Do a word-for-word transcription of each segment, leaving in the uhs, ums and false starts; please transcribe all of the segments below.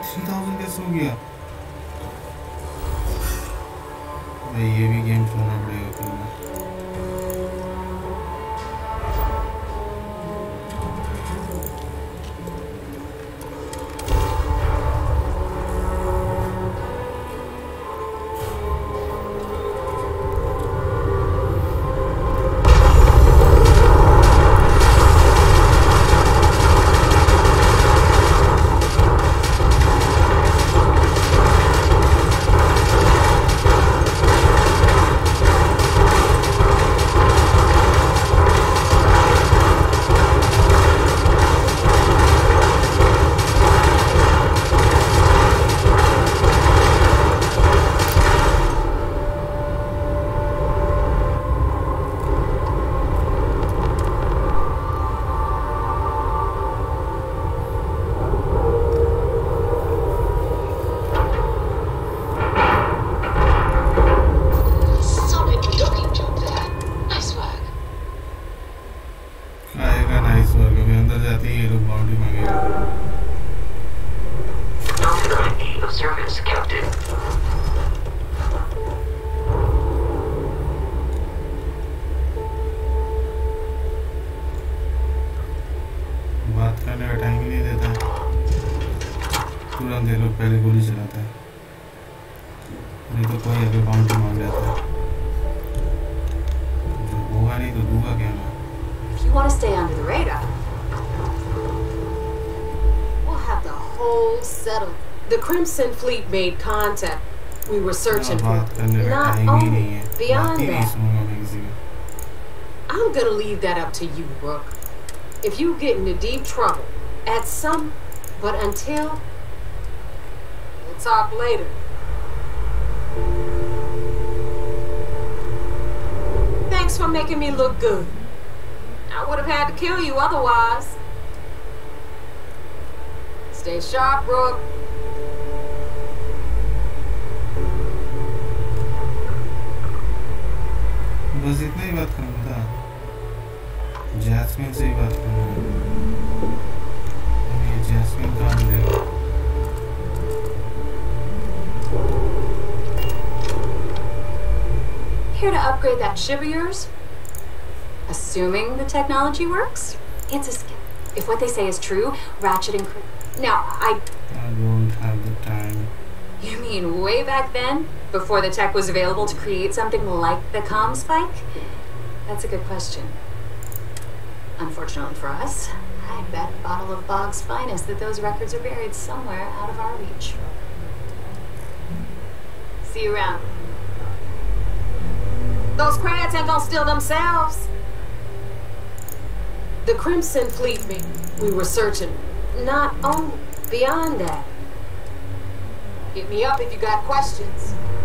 Three thousand कैसे हो गया भाई? ये भी गेम छोड़ना पड़ेगा फिर मैं। Crimson Fleet made contact. We were searching for not only beyond that. I'm gonna leave that up to you, Rook. If you get into deep trouble at some, but until, we'll talk later. Thanks for making me look good. I would have had to kill you otherwise. Stay sharp, Rook. बस इतना ही बात करना था, jasmine से ही बात करना है। ये जैस्मिन कहाँ मिलेगा? Here to upgrade that ship of yours? Assuming the technology works? It's a skill. If what they say is true, Ratchet and Clank. Now, I... I don't have the time. You mean way back then? Before the tech was available to create something like the comm spike? That's a good question. Unfortunately for us, I bet a bottle of Bog's finest that those records are buried somewhere out of our reach. See you around. Those crabs ain't gonna steal themselves. The Crimson Fleet, we were searching. Not only beyond that. Hit me up if you got questions.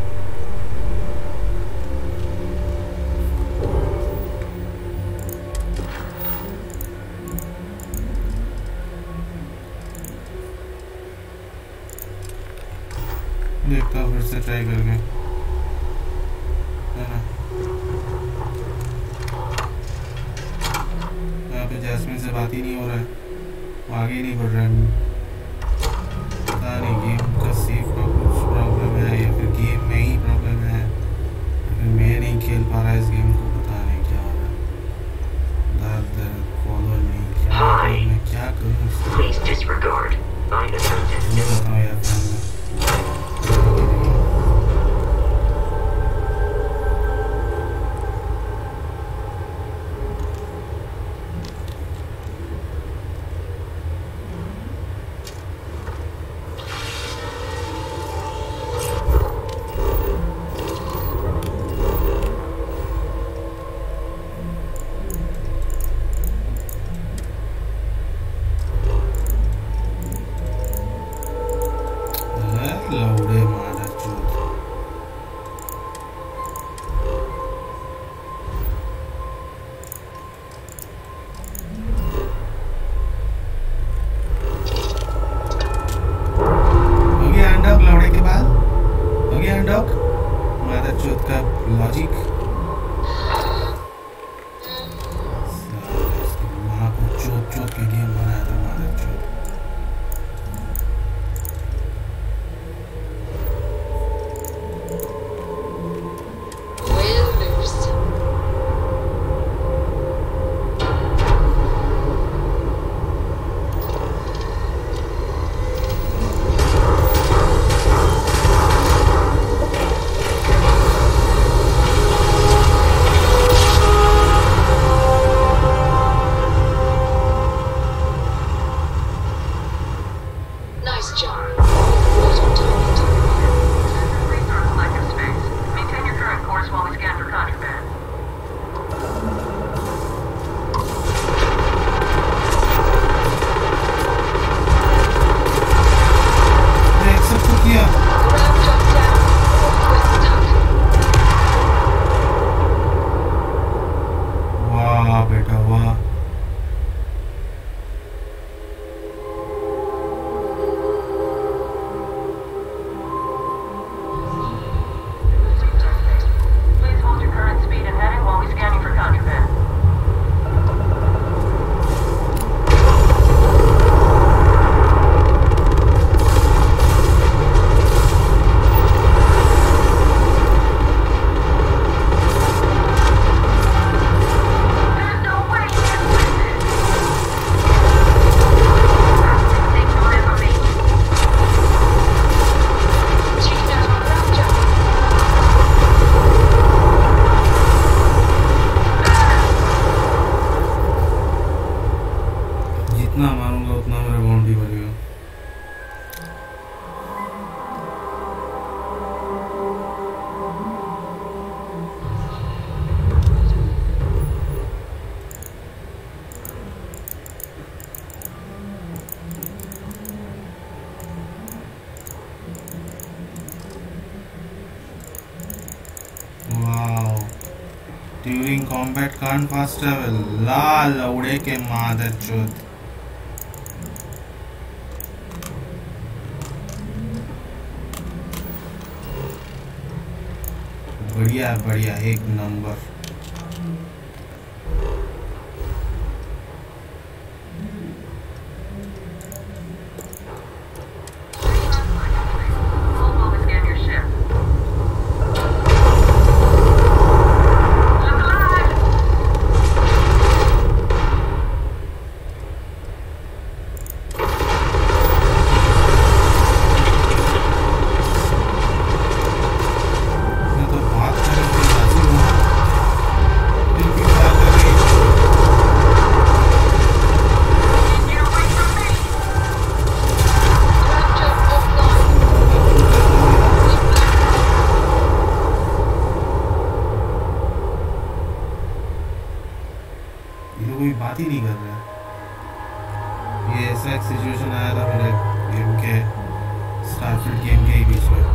देखता हूँ फिर से try करके, है ना? यहाँ पे jasmine से बात ही नहीं हो रहा है, आगे ही नहीं बढ़ रहा है। पता नहीं गेम का सेव का कुछ प्रॉब्लम है या फिर गेम में ही प्रॉब्लम है, फिर मैं नहीं खेल पा रहा इस गेम को, पता नहीं क्या हो रहा है। दर्द दर्द फॉलो नहीं, क्या करूँ मैं, क्या करूँ? Please disregard. I'm a scientist. Wow. During combat can't fast travel. लाल उड़े के मादर चोद. बढ़िया बढ़िया एक नंबर. बात ही नहीं कर रहा. ये ऐसा एक सिचुएशन आया था मेरे गेम के स्टारफील्ड गेम के ही बीच में.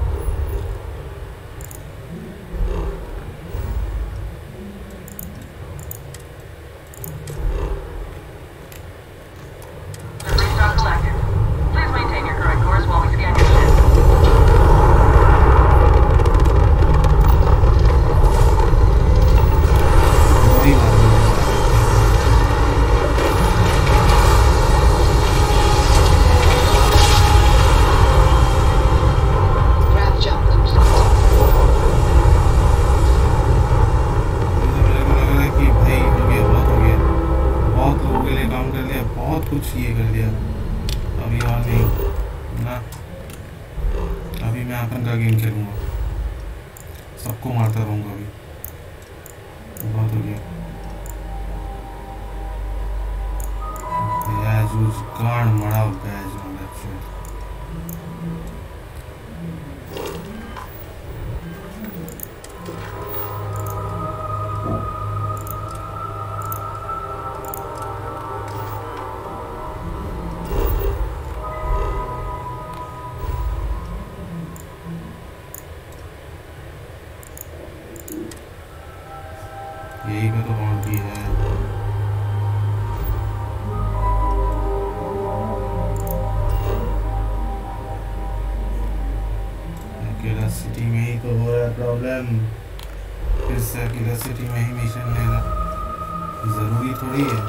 यही पे तो बाउंड्री है. अकेला सिटी में ही तो हो रहा है प्रॉब्लम. फिर से अकेला सिटी में ही मिशन लेना जरूरी थोड़ी है.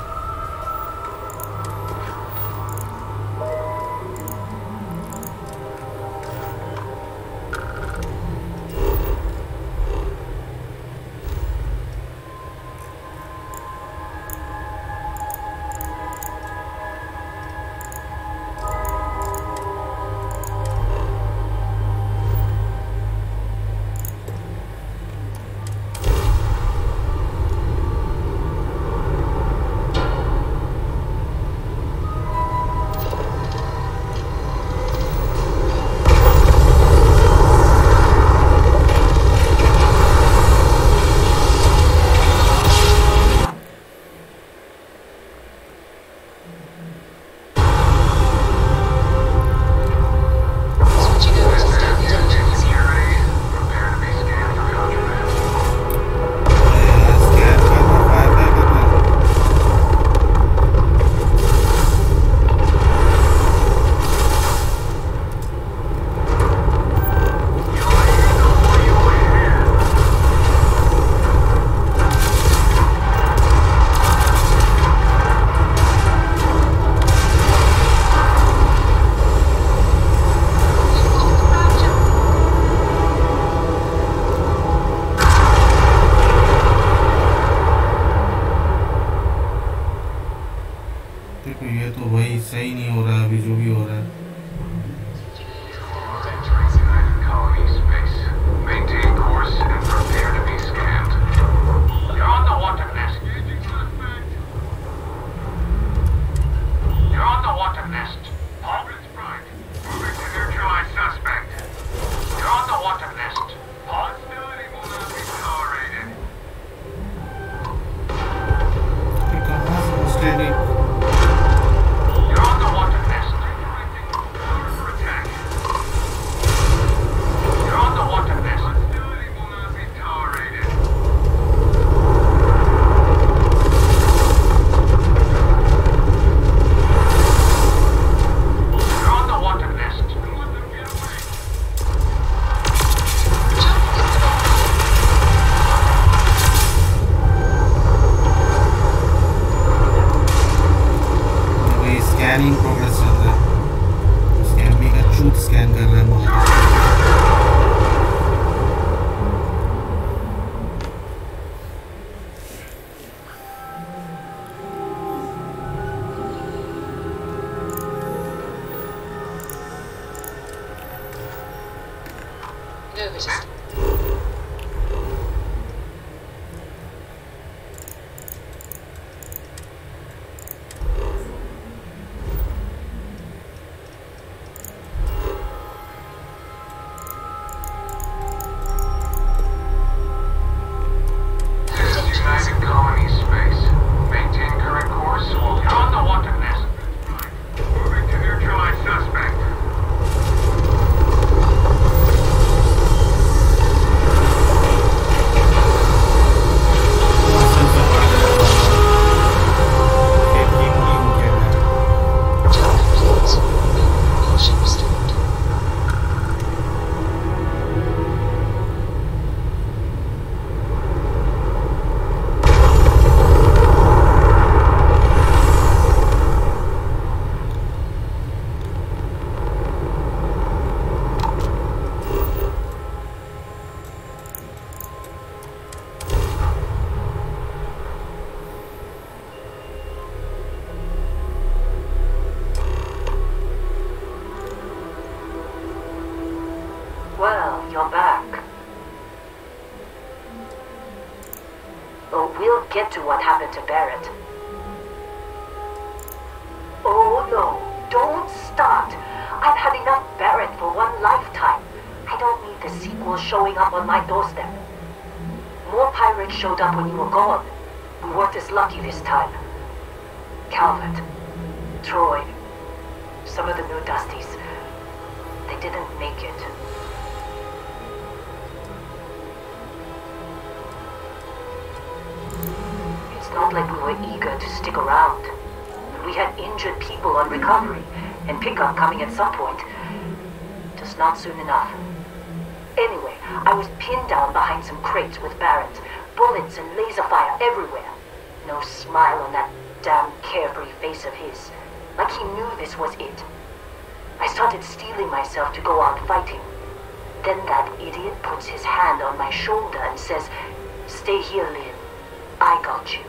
was just... Well, you're back. Oh, we'll get to what happened to Barrett. Oh no, don't start. I've had enough Barrett for one lifetime. I don't need the sequel showing up on my doorstep. More pirates showed up when you were gone. We weren't as lucky this time. Calvert, Troy, some of the new Dusties. They didn't make it. It's not like we were eager to stick around. We had injured people on recovery, and pickup coming at some point. Just not soon enough. Anyway, I was pinned down behind some crates with Barrett. Bullets and laser fire everywhere. No smile on that damn carefree face of his. Like he knew this was it. I started steeling myself to go out fighting. Then that idiot puts his hand on my shoulder and says, "Stay here, Lynn. I got you."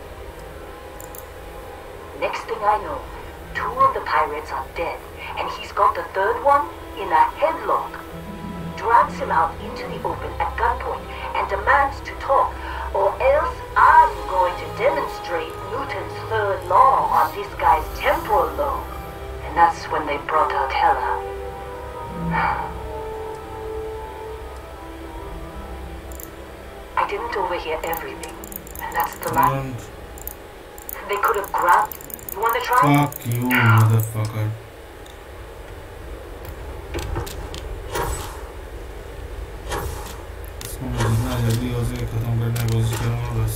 Next thing I know, two of the pirates are dead, and he's got the third one in a headlock. Drags him out into the open at gunpoint and demands to talk, or else I'm going to demonstrate Newton's third law on this guy's temporal lobe. And that's when they brought out Hela. I didn't overhear everything, and that's the last. They could have grabbed. You want to try? Fuck you, motherfucker. इसको मैं जितना जल्दी हो सके खत्म करने की कोशिश करूँगा बस.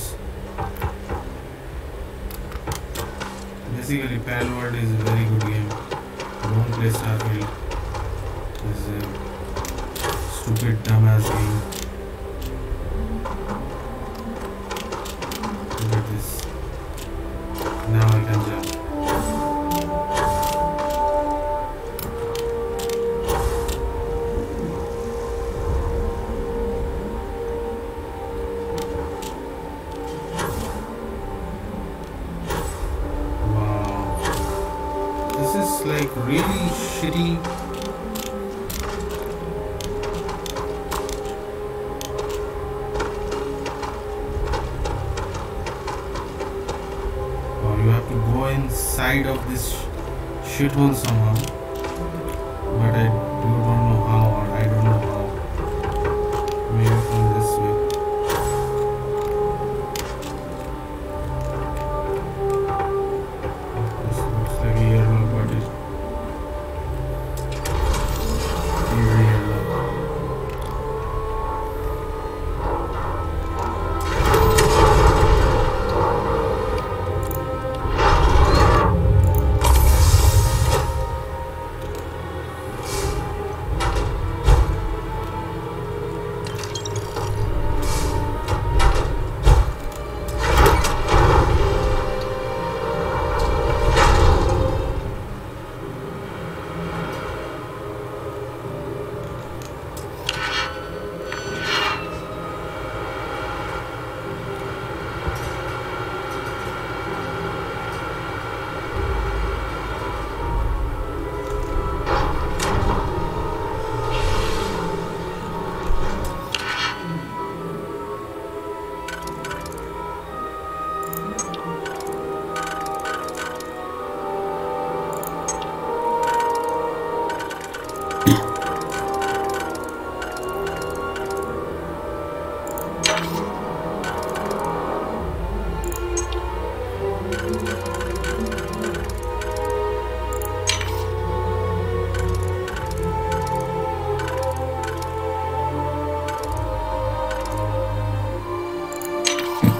Basically, Palworld is a very good game. Don't play Starfield. It's a stupid, dumbass game. Look at this. Now I can jump. Like really shitty. Oh, you have to go inside of this sh shithole somehow, but I you don't know how, or I don't know how. Maybe from this way. This looks like a yellow body.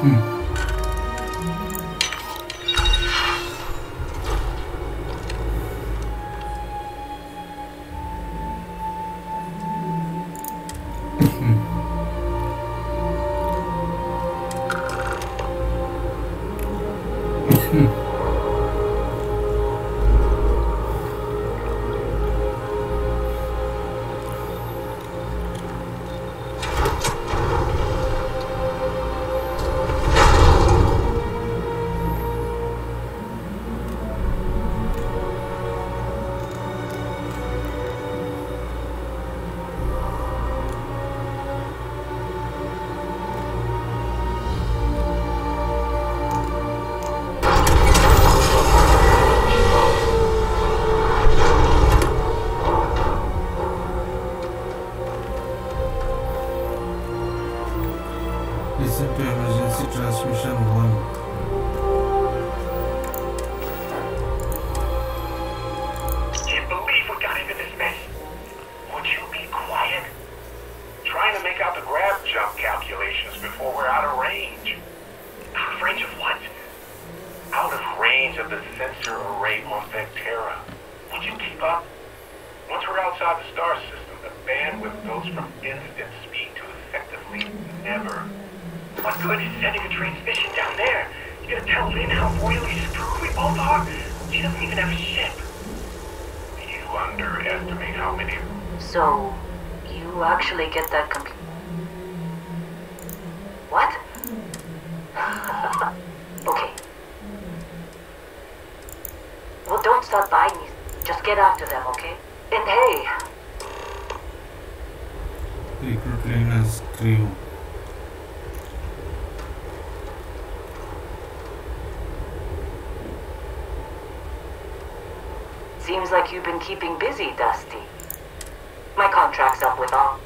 Listen to emergency transmission one. Can't believe we got into this mess. Would you be quiet? Trying to make out the grab jump calculations before we're out of range. Out of range of what? Out of range of the sensor array on Vectera. Would you keep up? Once we're outside the star system, the bandwidth goes from instant speed to effectively never. What good is sending a transmission down there? You gonna tell Lynn how royally screwed we both are? She doesn't even have a ship. You underestimate how many... So, you actually get that computer? What? Okay. Well, don't start buying these. Just get after them, okay? And hey... Recruit Lena's crew. Seems like you've been keeping busy, Dusty. My contract's up with all.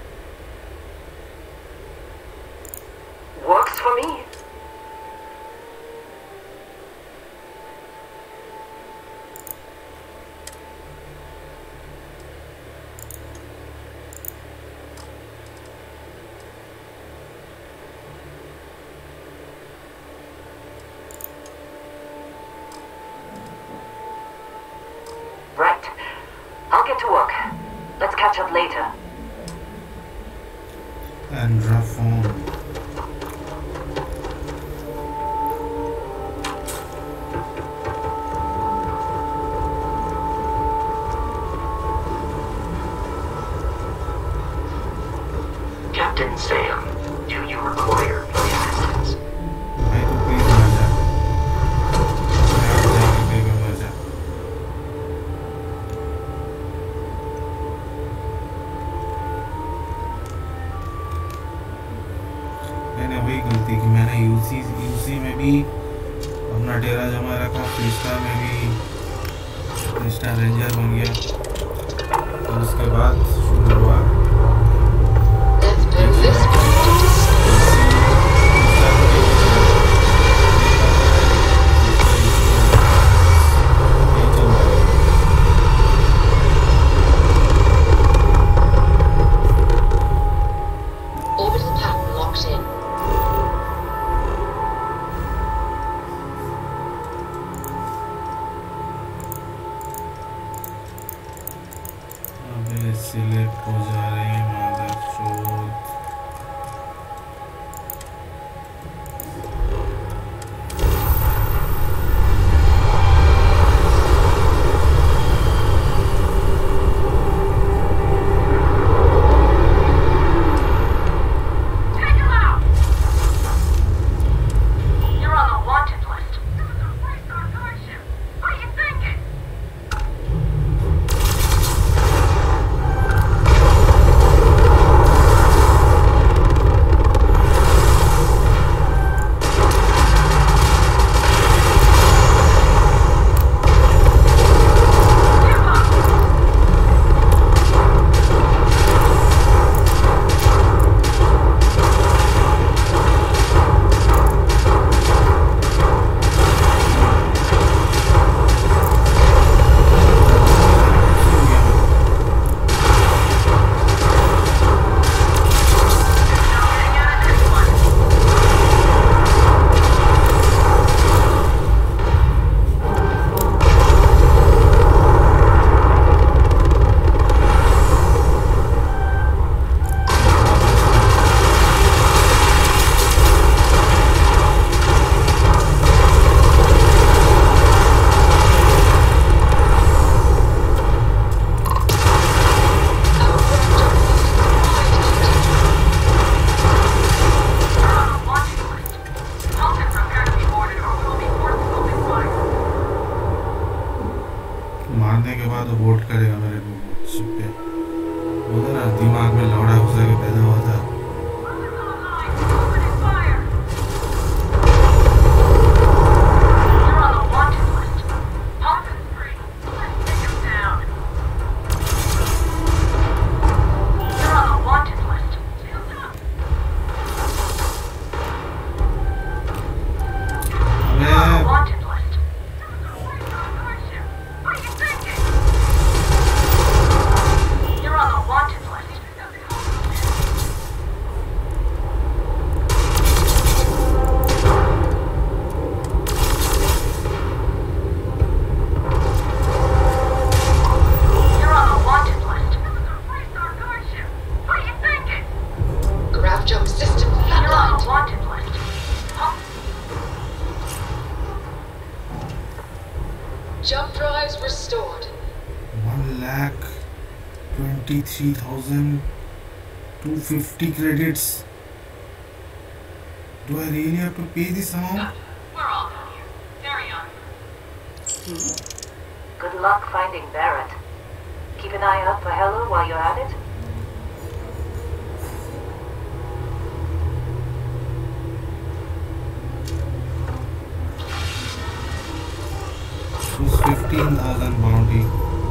Works for me. Right. I'll get to work. Let's catch up later. Andra phone. Captain Sam, do you require my assistance? भाई तो please आ जा। मैं जाके देखूंगा जा। मैंने वही गलती की, मैंने यूसी यूसी में भी अपना डेरा जमा रखा, फ्रीस्टार में भी फ्रीस्टार रेंजर बन गया, और उसके बाद शुरू हुआ Let's build this one. Orbital pattern locked in. अबे सिलेक्ट हो जा रहे हैं मदरचोद। Take him out! twenty-three thousand two hundred fifty credits. Do I really have to pay this amount? We're all done here. Carry on. Good luck finding Barrett. Keep an eye out for Hello while you're at it. It's fifteen thousand bounty.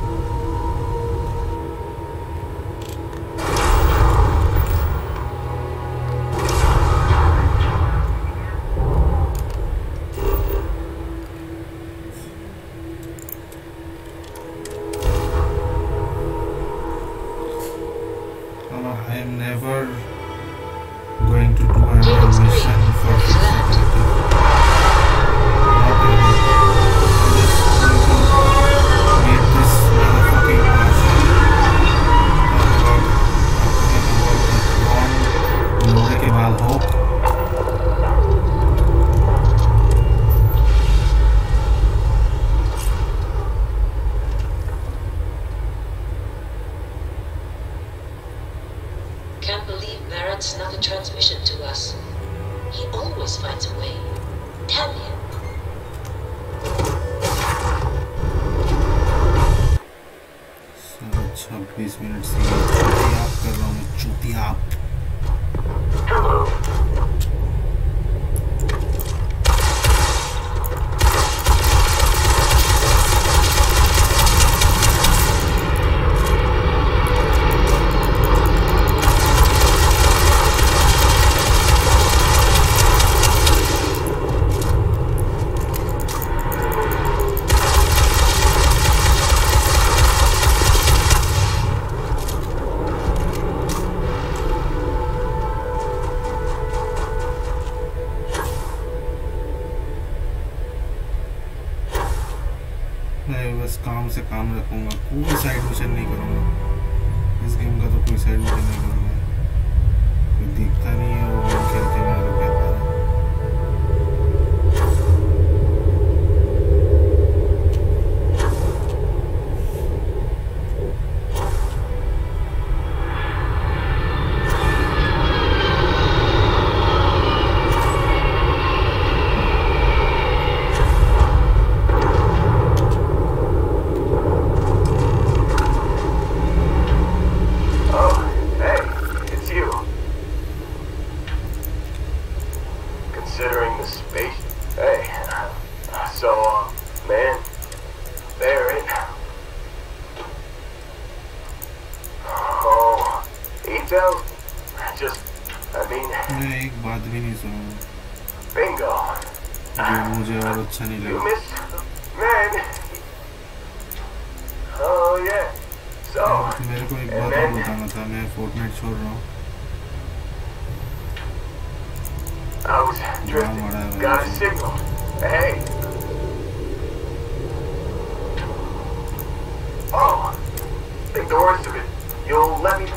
I am never going to do a mission for security. Not ever. I'm just going to make this motherfucking mission. Talk about talking about that one लोहे के बाल हो. Can't believe Barrett snuck a transmission to us. He always finds a way. Damn him. छब्बीस minute से चूतियाप कर रहा हूँ मैं चूतियाप. Hello. काम से काम रखूंगा. कोई साइड मिशन नहीं करूंगा इस गेम का. तो कोई साइड मिशन नहीं करूंगा. कोई दिखता नहीं है वो गेम खेल के मेरे को क्या पता. अच्छा नहीं लगा. मेरे को एक बात और बताना था. मैं फोर्टनाइट छोड़ रहा हूँ. Got a signal. Hey. Oh, think the worst of it. You'll let me.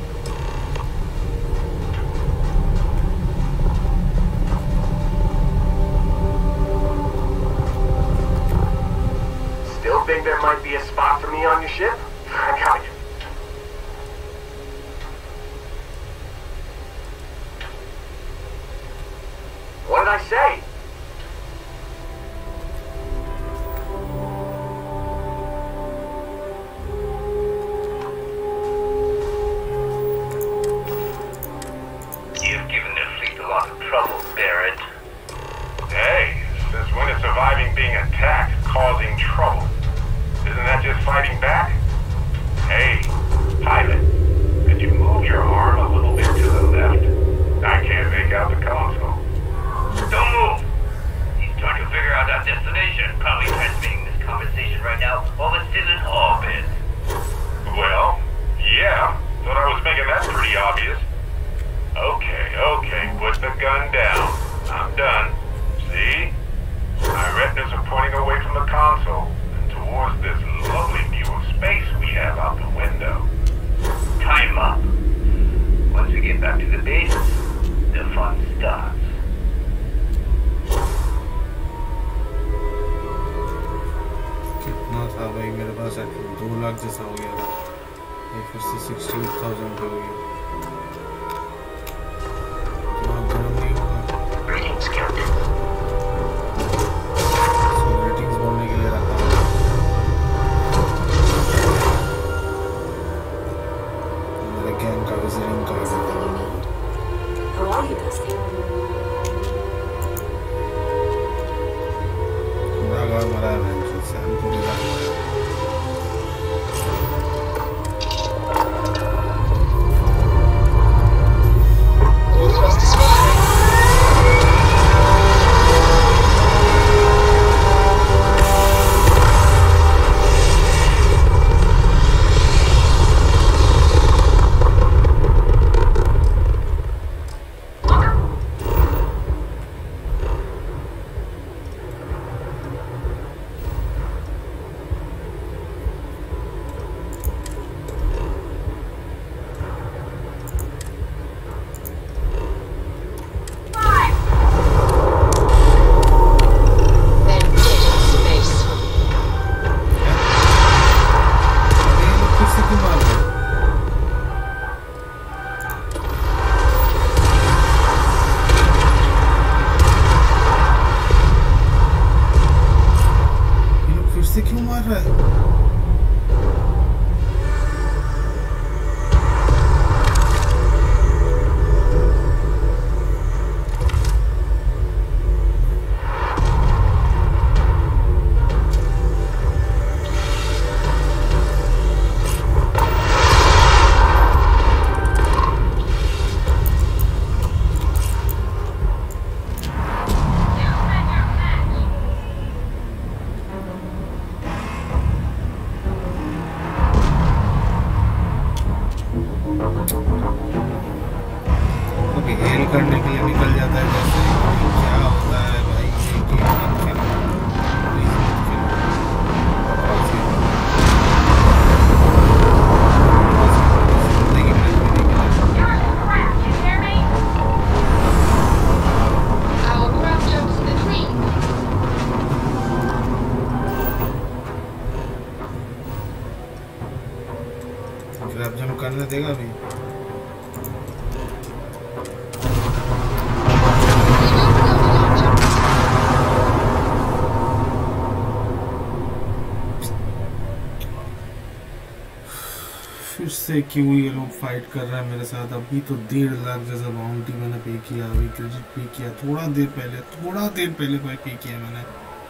Think there might be a spot for me on your ship? I got you. What did I say? You've given their fleet a lot of trouble, Barrett. Hey, since when is surviving being attacked causing trouble? Isn't that just fighting back? Hey, pilot, could you move your arm a little bit to the left? I can't make out the console. Don't move! He's trying to figure out our destination. Probably transmitting this conversation right now while we're still in orbit. Well, yeah. Thought I was making that pretty obvious. Okay, okay, put the gun down. I'm done. See? My retinas are pointing away from the console. Towards this lovely view of space we have out the window. Time up. Once we get back to the base, the fun starts. कितना था भाई मेरे पास? दो लाख जैसा हो गया था. एक फिर से सिक्सटी एट थाउजेंड हो गई। दिमाग गर्म नहीं होगा। Greetings, Captain. सो रेटिंग्स बोलने के लिए रखा हूँ। मेरे गैंग का विजिटिंग कार्ड है। Something you need? How are you, Dusty? पूरा गाँव मरा है मैंने से हमको भी गाँव मरा है। All thrusters firing. They're dead in space. ये लोग फिर से क्यों मार रहे हैं? ये लोग फिर से क्यों मार रहा है? ओके हेल करने के लिए निकल जाता है जैसे क्या होता है भाई ये गेम मत खेलो प्लीज मत खेलो जिंदगी में भी नहीं खेला Our craft jumps the tree. Grab jump करने देगा अभी फिर से क्यों ये लोग फाइट कर रहे हैं मेरे साथ। अभी तो डेढ़ लाख जैसा बाउंटी मैंने पे किया, अभी क्रेडिट पे किया थोड़ा देर पहले थोड़ा देर पहले कोई पे किया मैंने।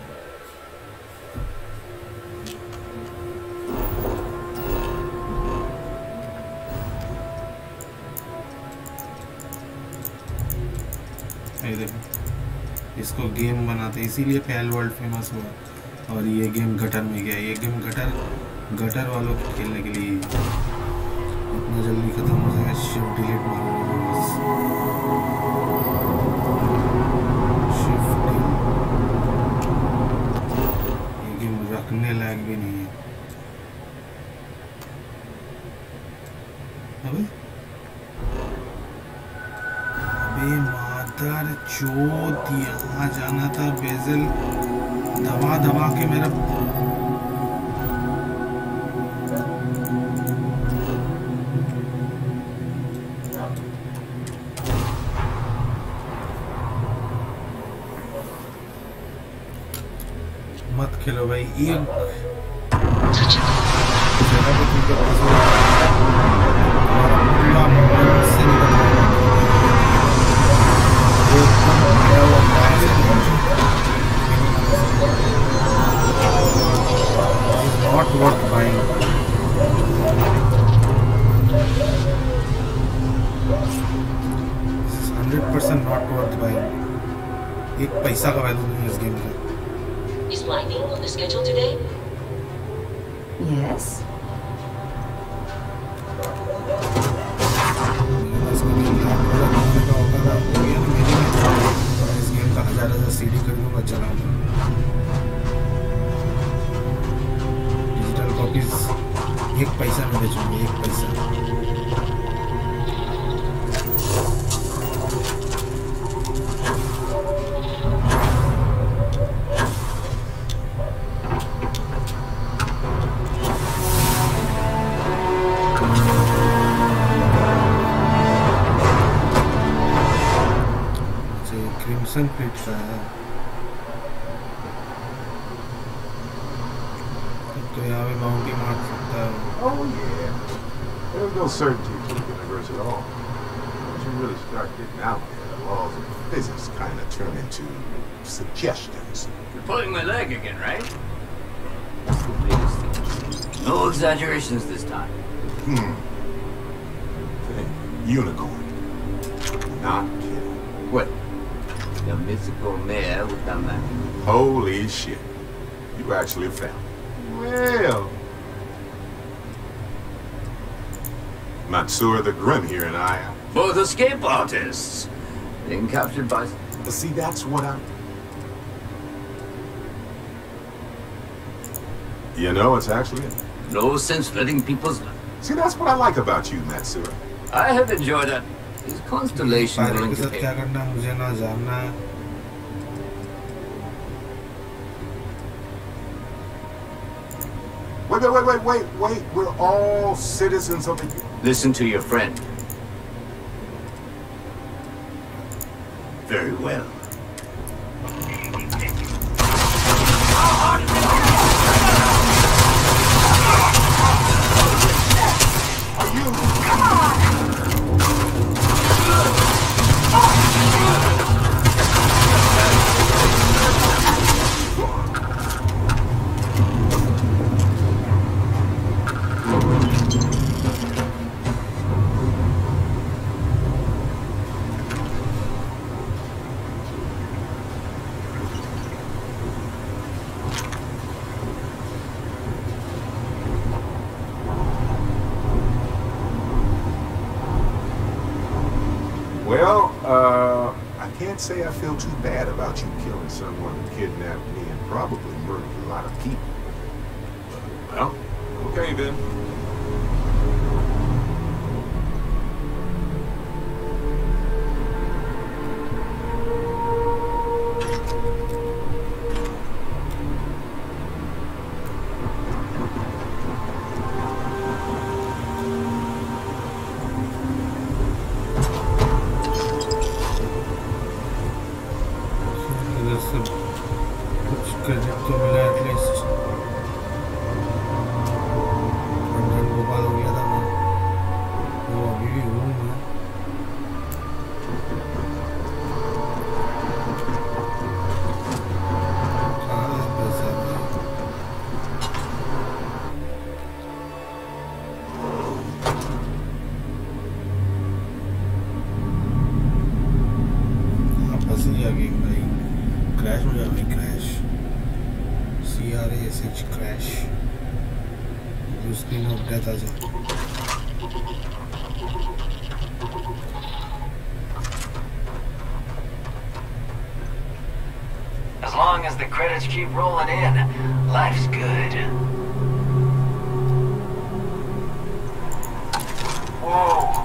ये देखो इसको गेम बनाते इसीलिए पहल वर्ल्ड फेमस हुआ और ये गेम गटर में गया। ये गेम गटर गटर वालों को खेलने के लिए इतना जल्दी खत्म हो जाएगा। शिफ्ट डिलीट मारूंगा बस। शिफ्ट ये गेम रखने लायक भी नहीं है। अबे अबे मादर चोद यहाँ जाना था। बेजल दबा दबा के मेरा मत खेलो भाई। एक जगह पे तुमके पास हो तुम्हारा पूरा मन से निकल वो एकदम गया हुआ मार से not worth buying. Hundred percent not worth buying. एक पैसा का वैल्यू नहीं है इस गेम का। Is lightning on the schedule today? Yes. इसको भी लाख वाला बनाने का होगा ना हो गया ना मेरी में इस गेम का हजार हजार सीडी खरीदूंगा चलाऊंगा। डिजिटल कॉपीज एक पैसा में बेचूंगा एक पैसा। Assassin's Creed का है तो यहाँ पे बाउंटी मार सकता है Oh yeah. There's no certainty to the universe at all. Once you really start getting out there, the laws of physics kind of turn into suggestions. You're pulling my leg again, right? No exaggerations this time. Hmm. Thing. Unicorn. Not kidding. What? The mythical mare with the man. Holy shit. You actually found it. Well. Matsura the Grim here and I... Both escape artists. Being captured by... See, that's what I'm... You know, it's actually... No sense letting people's... See, that's what I like about you, Matsura. I have enjoyed that. His constellation pilot willing के to साथ क्या pay. करना है मुझे ना जानना है Wait, wait, wait, wait, wait, wait. We're all citizens of the... Listen to your friend. Very well. Are you... Well, uh, I can't say I feel too bad about you killing someone who kidnapped me and probably murdered a lot of people. Well, okay then. इधर से कुछ credit तो मिला at least Ranjan Gopal हो गया था मैं वो अभी भी हूँ मैं कहाँ है पैसा वापस ही आ गेम भाई क्रैश हो जाए crash C R S H crash screen of death आ जाए As long as the credits keep rolling in, life's good. Whoa.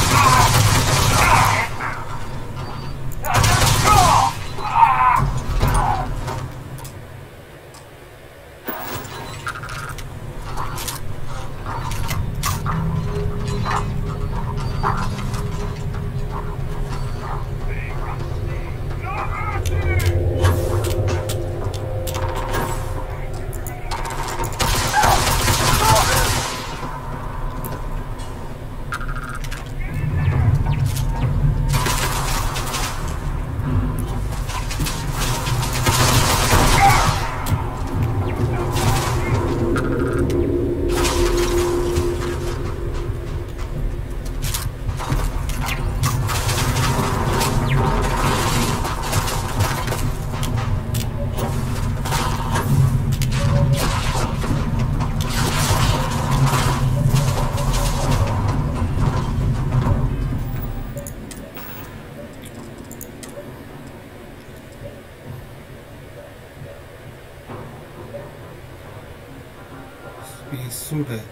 Suit है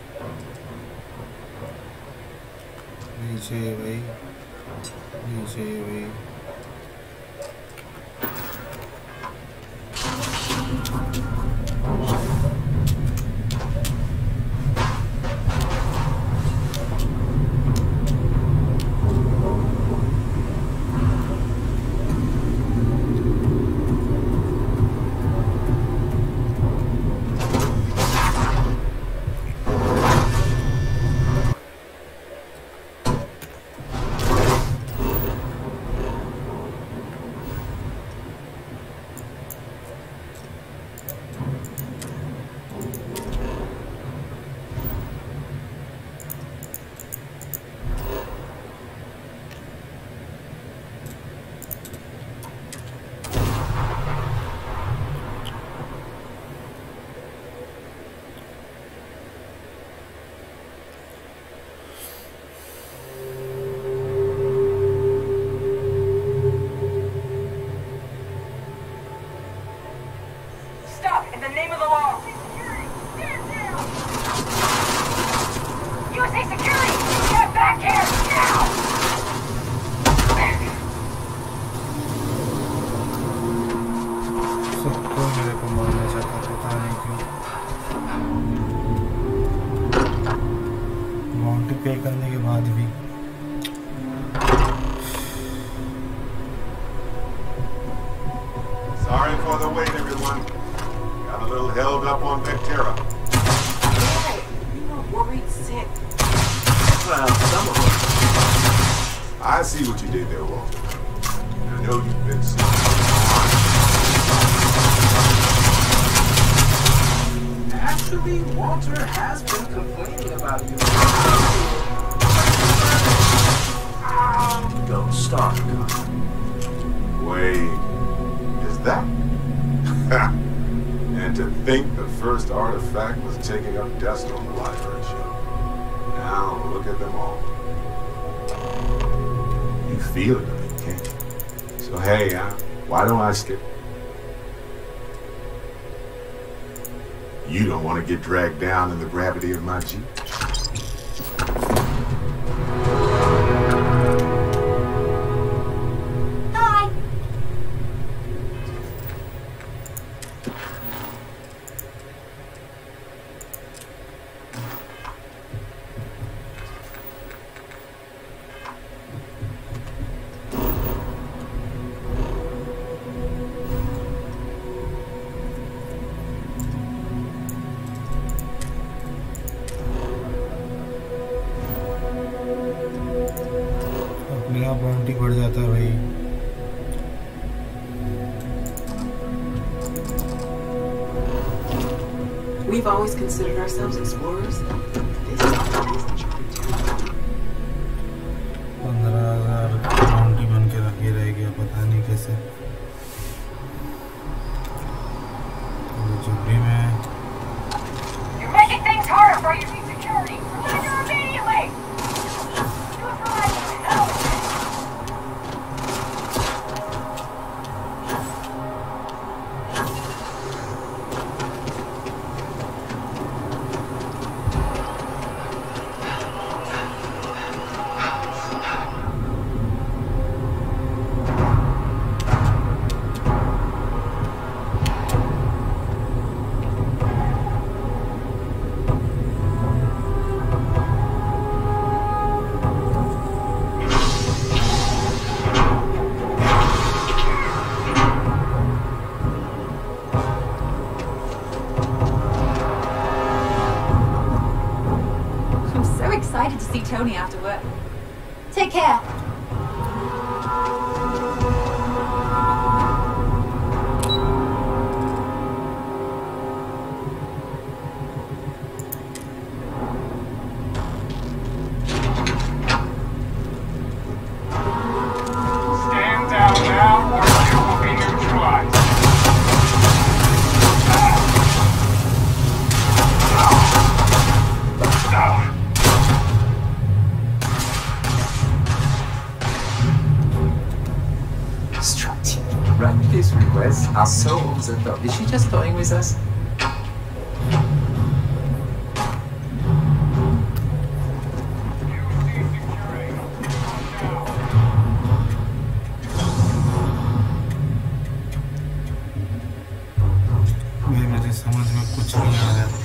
नीचे भाई नीचे भाई Sorry for the wait, everyone. Got a little held up on Vectera. Hey, you were worried sick. Well, some of us. I see what you did there, Walter. I know you've been sick. Actually, Walter has been complaining about you. Don't start, God. Wait, is that? And to think the first artifact was taking up dust on the library shelf. Now look at them all. You feel it, I mean, can't you? So hey, uh, why don't I skip? You don't want to get dragged down in the gravity of my Jeep? Hi. अपने आप bounty बढ़ जाता है भाई. We've always considered ourselves explorers. This is पंद्रह हजार bounty बन के रखे रह गया, पता नहीं कैसे. जुबली में You're making things harder for your security. Surrender immediately. Do it for my help. Excited to see Tony after work. Take care. Stand down now, or you will be neutralized. Right, these requests are so over the top. Is she just toying with us? मुझे समझ में कुछ नहीं आ रहा.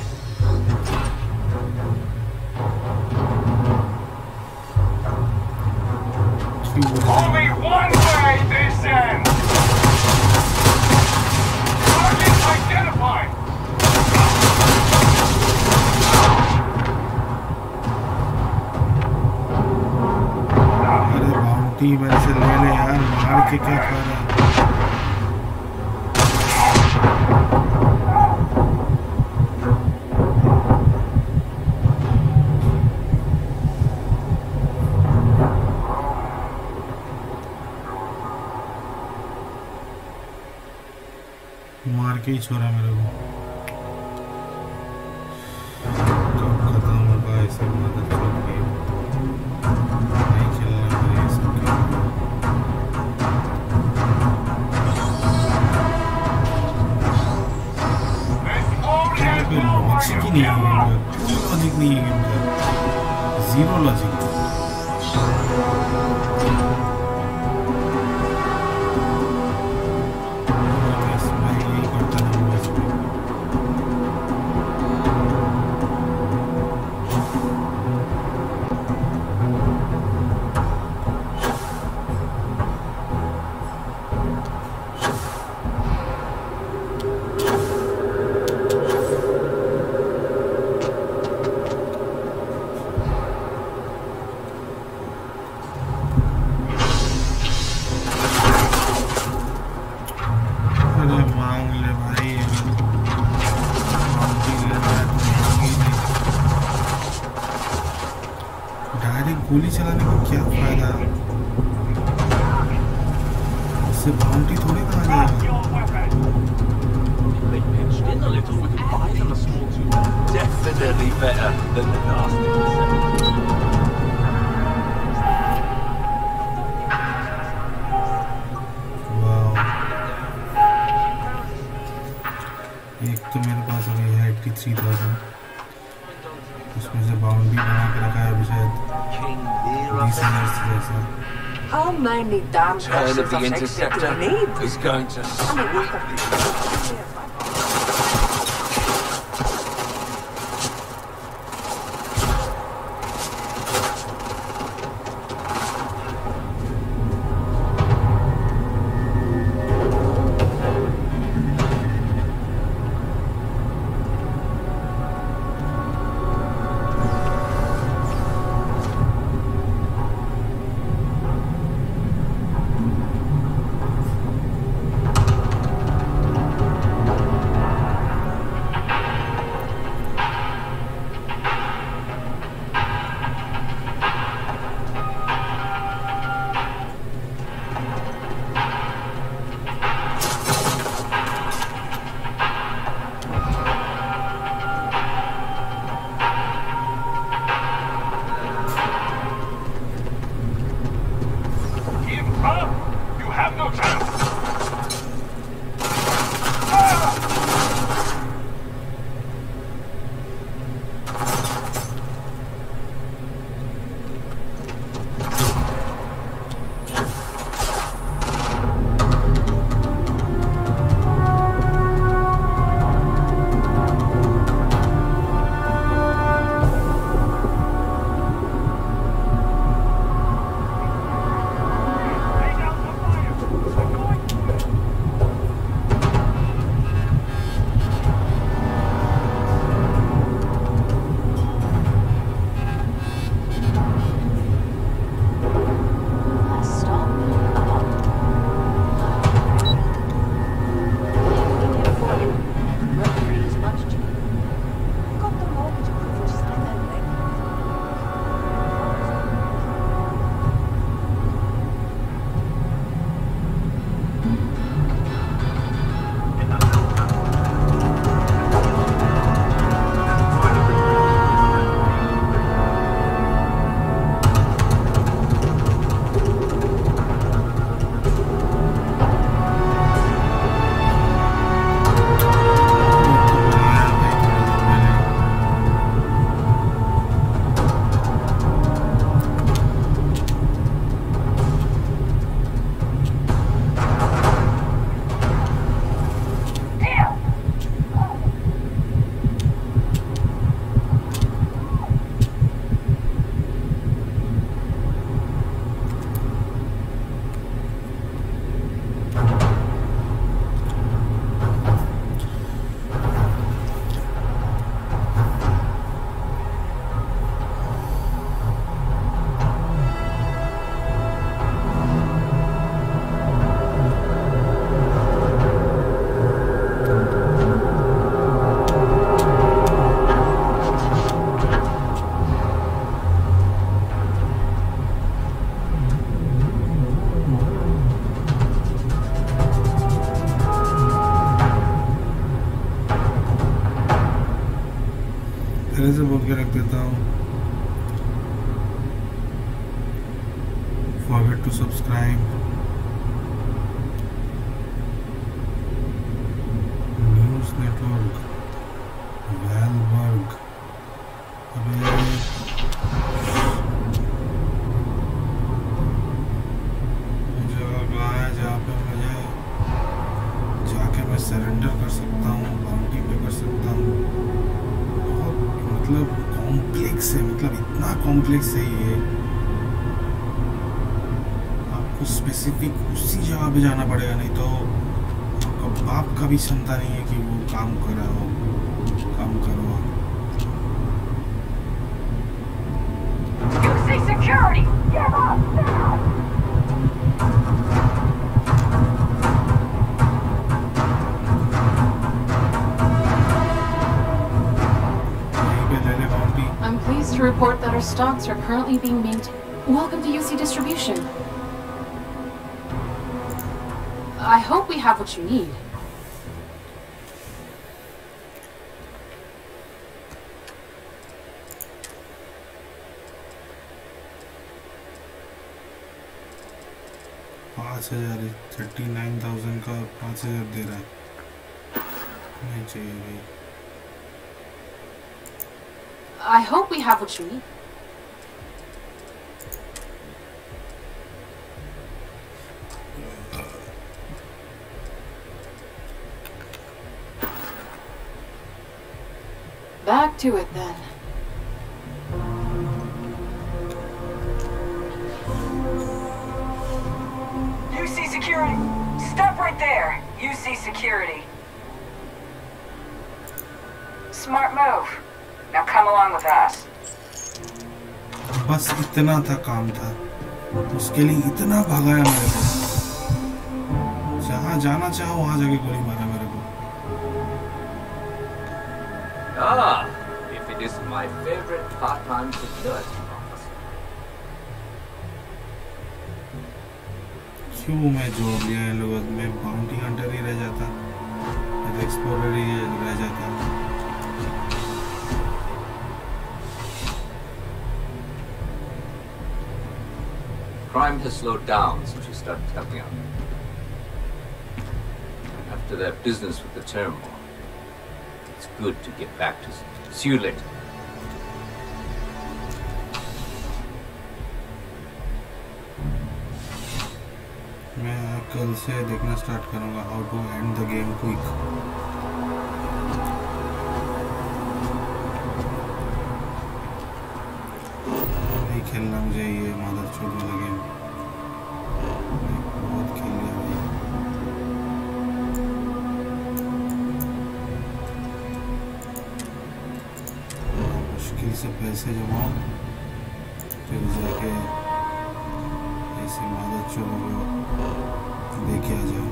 Only one way this ends! Target identified! अरे bounty मेरे से ले ले यार, मार के क्या खा रहा है. मार के ही छोड़ा मेरे को. कब खत्म होगा ये सब मदद करके. नहीं चलना मुझे ये सब के. कोई लॉजिक ही नहीं है गेम का. कोई लॉजिक नहीं है गेम का. Zero logic. गोली चलाने का क्या फायदा? इससे बाउंटी थोड़ी ना आ जाएगा। Definitely better than the nasty percent. वाह, एक तो मेरे पास अभी है एट्टी थ्री थाउजेंड, उसमें से बाउंड्री बना के रखा है अभी शायद बीस हजार से जैसा। How many damn Turn of the interceptor is going to sweep. पहले से बोल के रख देता हूँ, forget to subscribe, news network, Wahlberg, अबे जगह कहाँ है जहाँ पे मुझे जाके मैं सरेंडर कर सकता हूँ, बाउंटी पे कर सकता हूँ। मतलब कॉम्प्लेक्स है, मतलब इतना कॉम्प्लेक्स है ये, आपको स्पेसिफिक उसी जगह पे जाना पड़ेगा, नहीं तो आपका बाप का भी क्षमता नहीं है कि वो काम कर रहा हो, काम करो। You see security! Give up now! I'm pleased to report that our stocks are currently being maintained. Welcome to U C Distribution. I hope we have what you need. पाँच हजार थर्टी नाइन थाउजेंड का पाँच हजार दे रहा है नहीं चाहिए भाई I hope we have what you need. Back to it then. U C Security! Stop right there! U C Security. Smart move. Now come along with us. बस इतना था काम था उसके लिए इतना भगाया मेरे को जहाँ जाना चाहो वहाँ जाके गोली मारा मेरे को Ah, if it isn't my favorite part-time security officer. क्यों मैं जोड़ लिया इन लोगों में बाउंटी हंटर ही रह जाता मैं एक्सप्लोरर ही रह जाता Crime has slowed down since you started helping out. After that business with the turmoil, it's good to get back to it. See you later. मैं कल से देखना स्टार्ट करूँगा how to end the game quick. नहीं खेलना मुझे ये mother चोद वाला गेम बहुत खेल लिया भाई मुश्किल से पैसे जमाओ फिर जाके ऐसी मदर चोद को देखे आ जाओ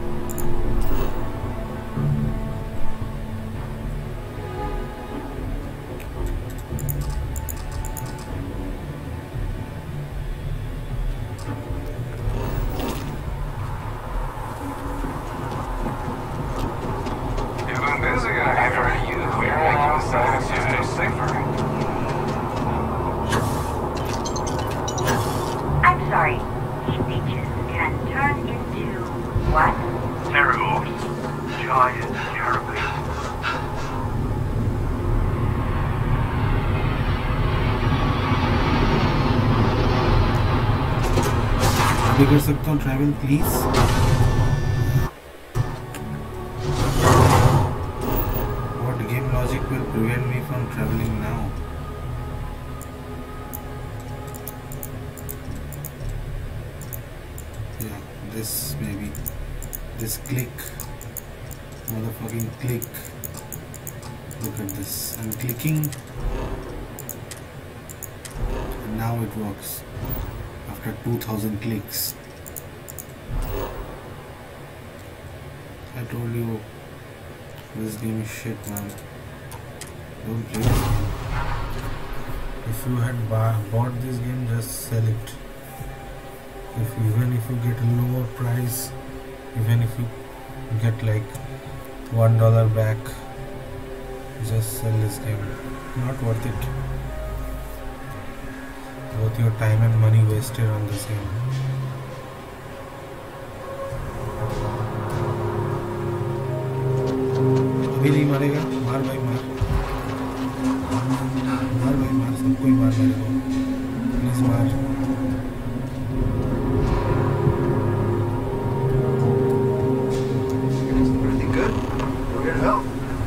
कर सकता हूँ travel please what game logic will prevent me from travelling now या this may be this click motherfucking click look at this I'm clicking and now it works after two thousand clicks. I told you this game is shit, man. Don't play this game. If you had bought this game, just sell it. If even if you get a lower price, even if you get like one dollar back, just sell this game. Not worth it. Both your time and money wasted on this game. अभी नहीं मारेगा मार भाई मार मार भाई मार सबको ही मार मेरे को प्लीज मार Everything good? We're here to help.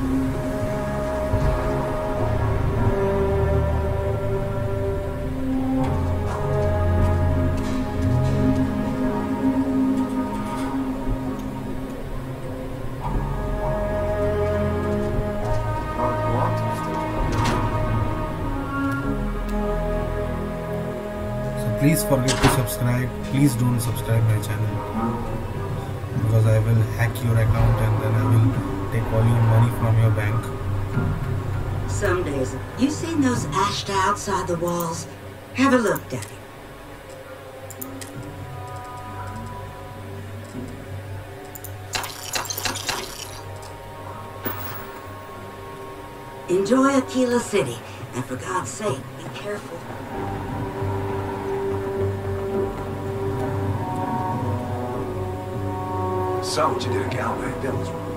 Please forget to subscribe. Please don't subscribe my channel because I will hack your account and then I will take all your money from your bank. Some days, you seen those ashed outside the walls? Have a look, Daddy. Enjoy Aquila City, and for God's sake, be careful. Saw what you did at Galway. That was real.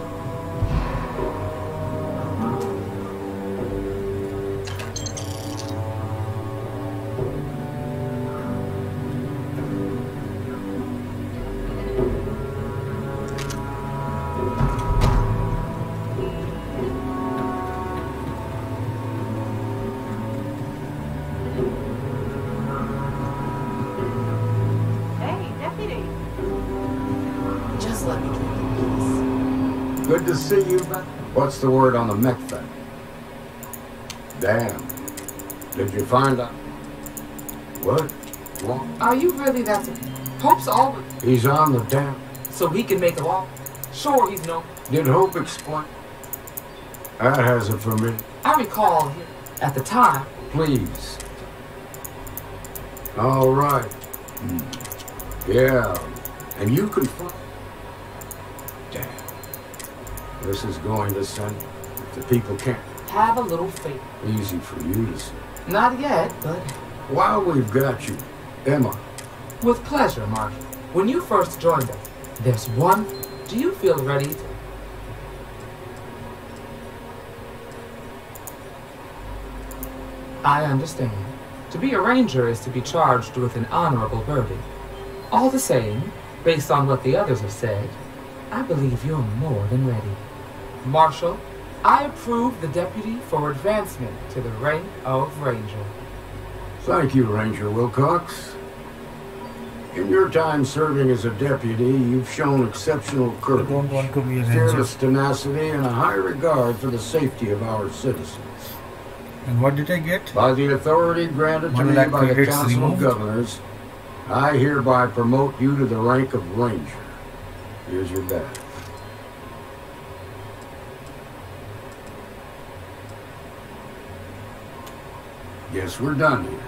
Good to see you, man. What's the word on the mech thing? Damn. Did you find out? What? What? Are you really that... Hope's always... He's on the damn... So he can make a law? Sure, he's no... Did Hope explain? That has it for me. I recall, at the time... Please. All right. Hmm. Yeah. And you confirm... Damn. This is going to send... If the people can't... Have a little faith. Easy for you to say. Not yet, but... While we've got you, Emma. With pleasure, Mark. When you first joined us, there's one... Do you feel ready to... I understand. To be a ranger is to be charged with an honorable burden. All the same, based on what the others have said, I believe you're more than ready. Marshal, I approve the deputy for advancement to the rank of ranger. Thank you, Ranger Wilcox. In your time serving as a deputy, you've shown exceptional courage, fearless tenacity, and a high regard for the safety of our citizens. And what did I get? By the authority granted to me by the Council of Governors, I hereby promote you to the rank of Ranger. Here's your badge. Guess we're done here.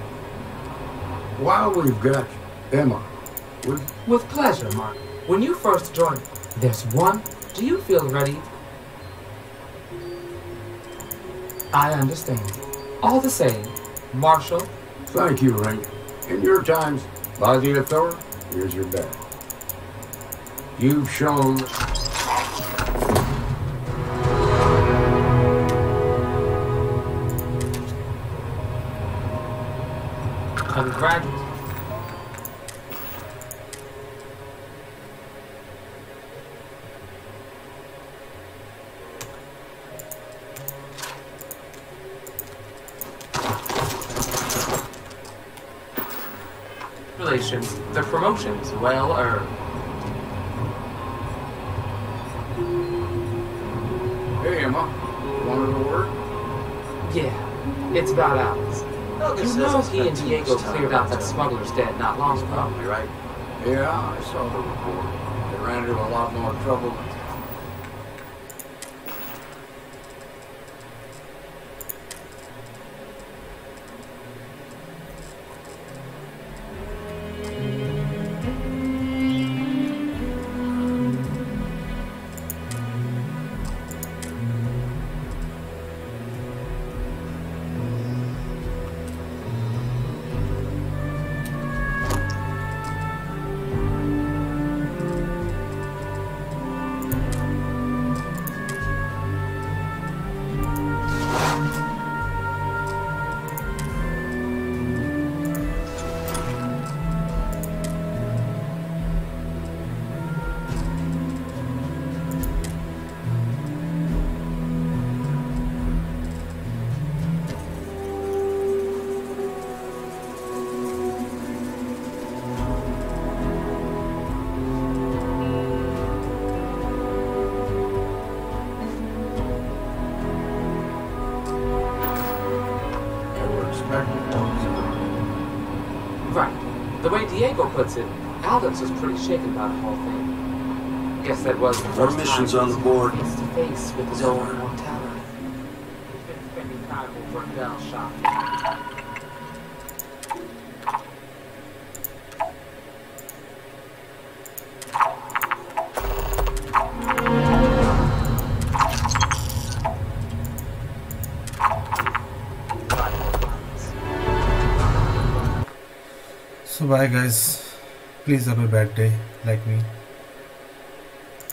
While we've got you, Emma, would... With pleasure, Mark. When you first joined, there's one. Do you feel ready? I understand. All the same, Marshal. Thank you, Ranger. In your times, by the authority, here's your badge. You've shown... Congratulations. Relations. The promotion's well earned. Hey, Emma. Wanted to work? Yeah, it's about Alex. You know he and Diego cleared out that smuggler's den not long ago. Probably right. Yeah, I saw the report. They ran into a lot more trouble. Right. The way Diego puts it, Alex was pretty shaken by the whole thing. Guess that was the Our first mission's time on the board. face to face with his Over. own mortality. He's been spending time over at Bell Shop. So bye guys. Please have a bad day like me.